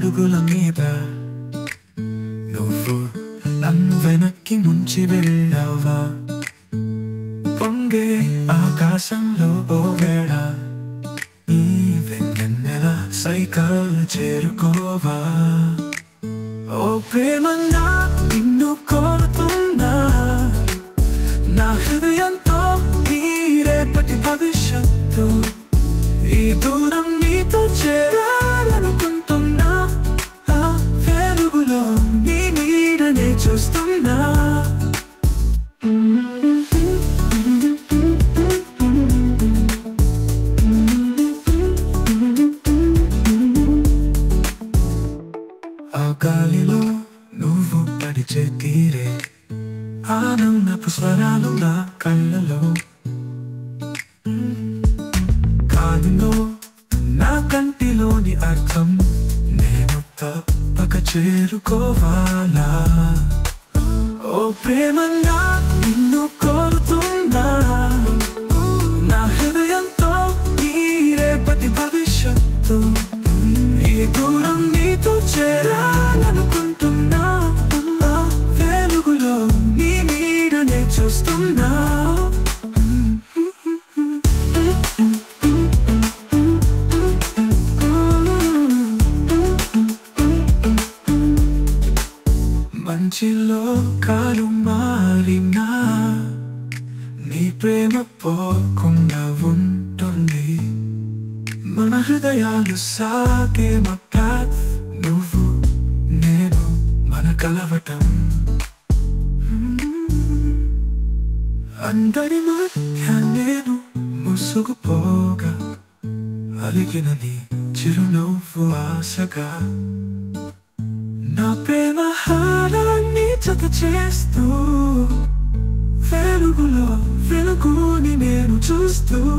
అడుగుల మీద నువ్వు నన్ను వెనక్కి ముంచి వెళ్ళావా? పొంగే ఆకాశంలో ఓ వేళ ఈ వెన్నెల సైకల్ చేరుకోవా? ఓ ప్రేమన్నా నిన్ను కోరుతున్నా, నా హృదయంతో ఈ రేపటి భవిష్యత్తు. ఈ దూరం నీతో చేరాలనుకుంటున్నా, ఆ వెలుగులో నీ నీడనే చూస్తున్నా. ఆ గాలిలో నువ్వు పడిచే తీరే ఆనందపు స్వరాలు నా కళ్ళలో. కాదులో నా కంటిలోని అర్థం నేను తప్పక చేరుకోవాలా? ఓ ప్రేమన్నా నిన్ను కోరుతున్నా, నా హృదయంతో ఈ రేపటి భవిష్యత్తు. ఈ దూరం నీతో చేరాలనుకుంటున్నా, ఆ వెలుగులో నీ నీడనే చూస్తున్నా. మంచిలో కాలు మారినా నీ ప్రేమ పోకుండా ఉంటుంది. మన హృదయాలు సాగే పాత్, నువ్వు నేను మన కలవటం. అందరి మధ్య నేను ముసుగుపోగా అలిగిన నీ చిరునవ్వు ఆశగా. నా ప్రేమ హారాన్ని జత చేస్తూ వెలుగులో వెలుగుని నేను చూస్తూ.